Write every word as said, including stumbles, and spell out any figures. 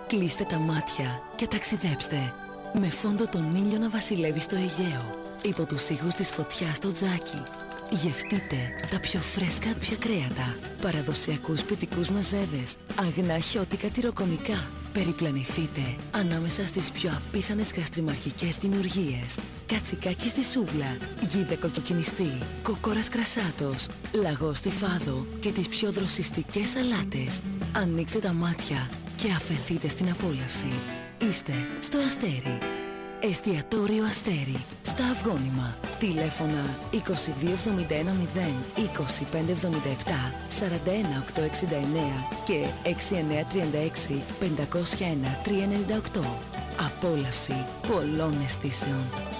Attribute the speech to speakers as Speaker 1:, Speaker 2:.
Speaker 1: Κλείστε τα μάτια και ταξιδέψτε. Με φόντο τον ήλιο να βασιλεύει στο Αιγαίο. Υπό τους ήχους της φωτιάς στο Τζάκι. Γευτείτε τα πιο φρέσκα άτπια κρέατα. Παραδοσιακούς σπιτικούς μεζέδες. Αγνά χιώτικα τυροκομικά. Περιπλανηθείτε ανάμεσα στις πιο απίθανες γαστριμαρχικές δημιουργίες. Κατσικάκι στη σούβλα, γίδεκο κοκκινιστή, κοκόρας κρασάτος, λαγός στη φάδο και τις πιο δροσιστικές σαλάτες. Ανοίξτε τα μάτια και αφεθείτε στην απόλαυση. Είστε στο Αστέρι. Εστιατόριο Αστέρι, στα Αυγόνημα. Τηλέφωνα είκοσι δύο εβδομήντα ένα μηδέν είκοσι πέντε εβδομήντα επτά σαράντα ένα οκτακόσια εξήντα εννέα και έξι εννέα τρία έξι πεντακόσια ένα τριακόσια ενενήντα οκτώ. Απόλαυση πολλών αισθήσεων.